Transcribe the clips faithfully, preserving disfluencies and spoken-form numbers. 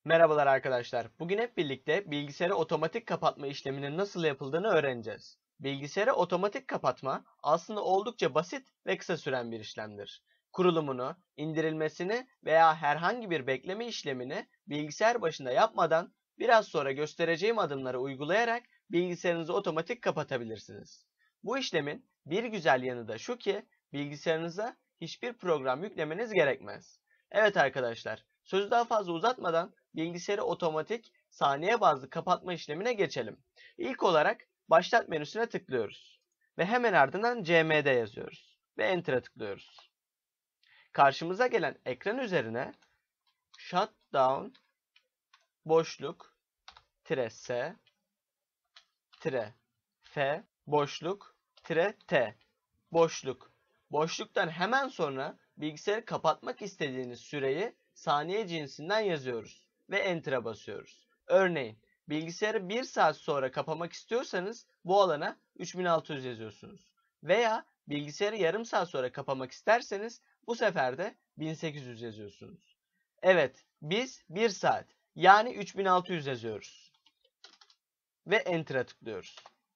Merhabalar arkadaşlar. Bugün hep birlikte bilgisayarı otomatik kapatma işleminin nasıl yapıldığını öğreneceğiz. Bilgisayarı otomatik kapatma aslında oldukça basit ve kısa süren bir işlemdir. Kurulumunu, indirilmesini veya herhangi bir bekleme işlemini bilgisayar başında yapmadan biraz sonra göstereceğim adımları uygulayarak bilgisayarınızı otomatik kapatabilirsiniz. Bu işlemin bir güzel yanı da şu ki bilgisayarınıza hiçbir program yüklemeniz gerekmez. Evet arkadaşlar, sözü daha fazla uzatmadan bilgisayarı otomatik saniye bazlı kapatma işlemine geçelim. İlk olarak başlat menüsüne tıklıyoruz ve hemen ardından C M D yazıyoruz ve Enter'a tıklıyoruz. Karşımıza gelen ekran üzerine shutdown boşluk tire S tire F boşluk tire T boşluk boşluktan hemen sonra bilgisayarı kapatmak istediğiniz süreyi saniye cinsinden yazıyoruz ve Enter'a basıyoruz. Örneğin bilgisayarı bir saat sonra kapamak istiyorsanız bu alana üç bin altı yüz yazıyorsunuz. Veya bilgisayarı yarım saat sonra kapamak isterseniz bu sefer de bin sekiz yüz yazıyorsunuz. Evet, biz bir saat yani üç bin altı yüz yazıyoruz. Ve Enter'a tıklıyoruz.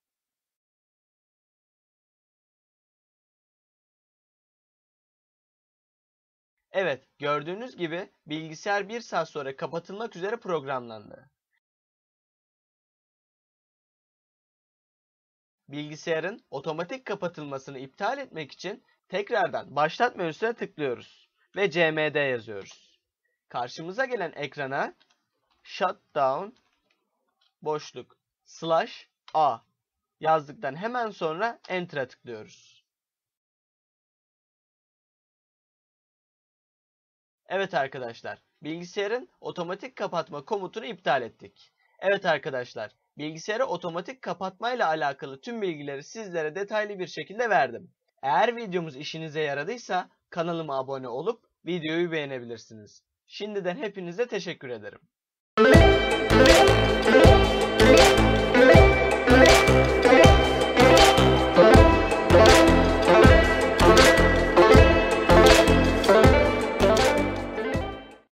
Evet, gördüğünüz gibi bilgisayar bir saat sonra kapatılmak üzere programlandı. Bilgisayarın otomatik kapatılmasını iptal etmek için tekrardan başlat menüsüne tıklıyoruz ve C M D yazıyoruz. Karşımıza gelen ekrana shutdown boşluk slash a yazdıktan hemen sonra Enter'a tıklıyoruz. Evet arkadaşlar, bilgisayarın otomatik kapatma komutunu iptal ettik. Evet arkadaşlar, bilgisayarı otomatik kapatmayla alakalı tüm bilgileri sizlere detaylı bir şekilde verdim. Eğer videomuz işinize yaradıysa kanalıma abone olup videoyu beğenebilirsiniz. Şimdiden hepinize teşekkür ederim.